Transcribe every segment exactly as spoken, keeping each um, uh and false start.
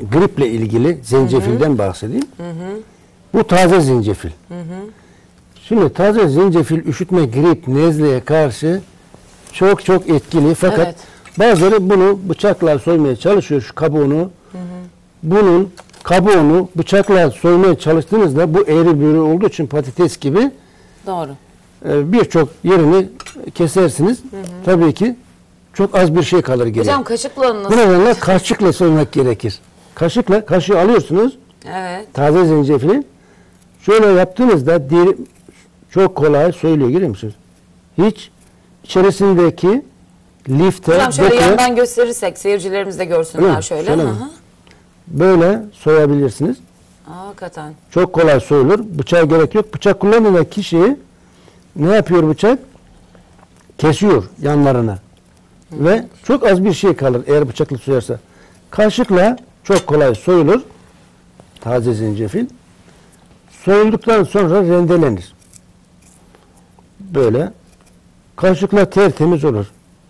griple ilgili zencefilden hı hı. bahsedeyim. Hı hı. Bu taze zencefil. Hı hı. Şimdi taze zencefil üşütme, grip, nezleye karşı çok çok etkili. Fakat evet. bazıları bunu bıçakla soymaya çalışıyor, şu kabuğunu. Hı hı. Bunun kabuğunu bıçakla soymaya çalıştığınızda bu eğri büğrü olduğu için patates gibi doğru. E, birçok yerini kesersiniz. Hı hı. Tabii ki çok az bir şey kalır geriye. Hocam kaşıkla nasıl? Bu nedenle kaşıkla soymak gerekir. Kaşıkla, kaşığı alıyorsunuz. Evet. Taze zencefili. Şöyle yaptığınızda diri, çok kolay soyuluyor, görüyor musunuz? Hiç içerisindeki lifte... Hocam şöyle dokuya, yandan gösterirsek seyircilerimiz de görsünler evet, şöyle. şöyle Hı -hı. Böyle soyabilirsiniz. Aa, hakikaten. Çok kolay soyulur. Bıçağa gerek yok. Bıçak kullanmayan kişi ne yapıyor bıçak? Kesiyor yanlarını. Hı. Ve çok az bir şey kalır eğer bıçakla soyarsa. Kaşıkla çok kolay soyulur. Taze zencefil. Soyulduktan sonra rendelenir. Böyle. Kaşıkla tertemiz olur.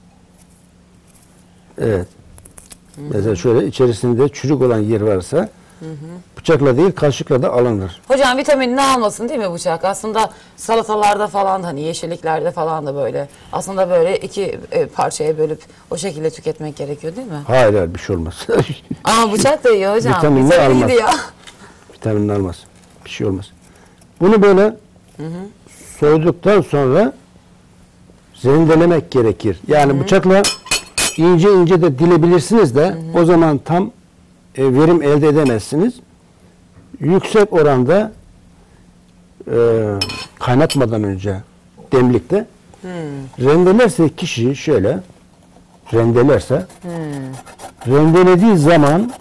Evet. Hı hı. Mesela şöyle içerisinde çürük olan yer varsa hı hı. bıçakla değil kaşıkla da alınır. Hocam vitaminini almasın değil mi bıçak? Aslında salatalarda falan hani yeşilliklerde falan da böyle. Aslında böyle iki e, parçaya bölüp o şekilde tüketmek gerekiyor değil mi? Hayır hayır bir şey olmaz. Ama bıçak da iyi hocam. Vitaminini almaz. Ya. Vitaminini almaz. Bir şey olmaz. Bunu böyle hı hı. soyduktan sonra rendelemek gerekir. Yani hı hı. bıçakla ince ince de dilebilirsiniz de hı hı. o zaman tam e, verim elde edemezsiniz. Yüksek oranda e, kaynatmadan önce demlikte hı. rendelerse kişi şöyle rendelerse hı. rendelediği zaman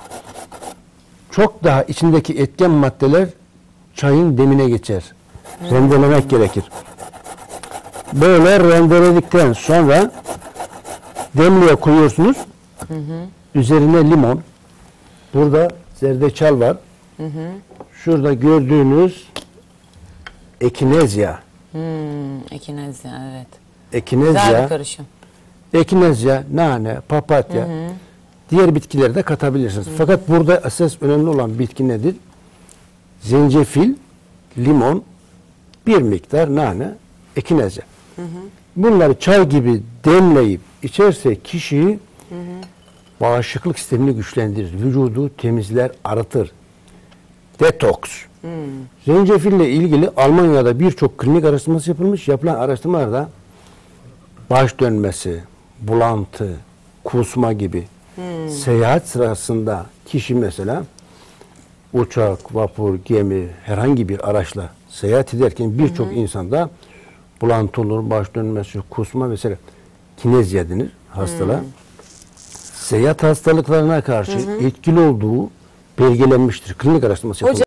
çok daha içindeki etken maddeler çayın demine geçer. Hı. Rendelemek hı. gerekir. Böyle rendeledikten sonra demliğe koyuyorsunuz. Hı hı. Üzerine limon. Burada zerdeçal var. Hı hı. Şurada gördüğünüz ekinezya. Hmm, ekinezya evet. Ekinezya. Güzel bir karışım. Ekinezya, nane, papatya. Hı hı. Diğer bitkileri de katabilirsiniz. Hı hı. Fakat burada esas önemli olan bitki nedir? Zencefil, limon, bir miktar nane, ekinezya. Hı hı. Bunları çay gibi demleyip içerse kişiyi hı hı. bağışıklık sistemini güçlendirir. Vücudu temizler, arıtır. Detoks. Hmm. Zencefille ilgili Almanya'da birçok klinik araştırması yapılmış. Yapılan araştırmalarda baş dönmesi, bulantı, kusma gibi hmm. seyahat sırasında kişi mesela uçak, vapur, gemi herhangi bir araçla seyahat ederken birçok insanda bulantı olur, baş dönmesi, kusma vesaire. Kinezya denir hastalığa. Hmm. Seyahat hastalıklarına karşı hı hı. etkili olduğu belgelenmiştir. Klinik araştırması yapılmış.